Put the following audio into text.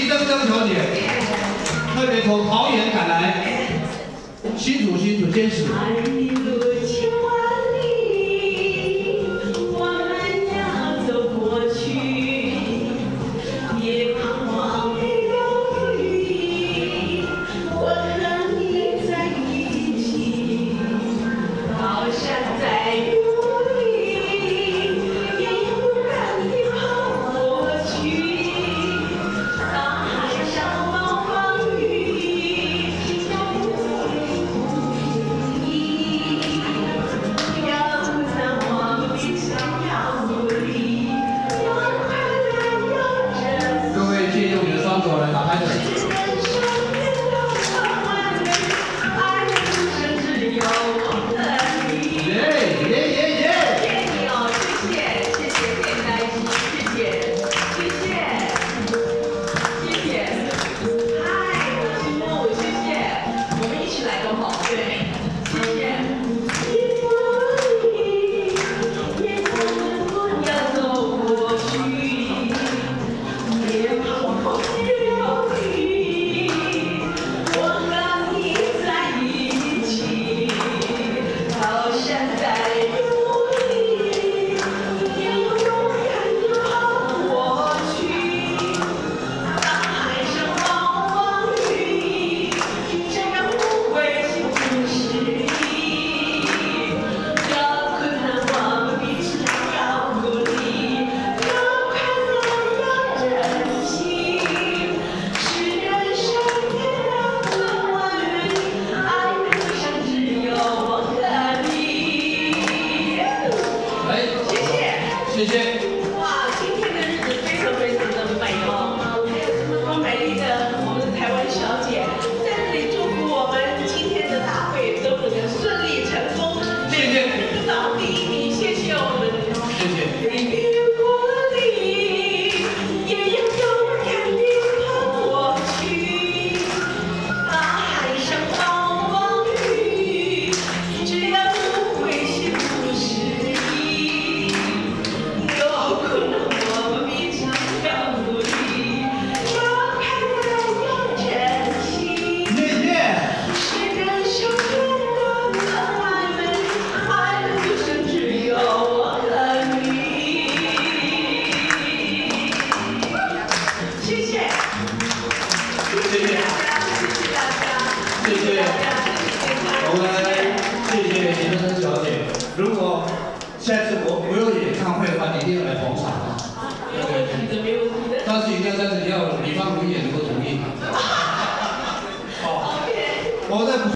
铮铮小姐，特别从桃园赶来，辛苦坚持。 来打拍子。谢谢。 哇，今天的日子非常的美哦，还有这么多美丽的我们的台湾小姐在这里祝福我们今天的大会都能够顺利成功， 谢谢。 得到第1名，谢谢我们。 谢谢。 我们谢谢林真真小姐。如果下次我有演唱会的话，你一定要来捧场啊！对，但是一定要李芳如也能够同意。好，我在。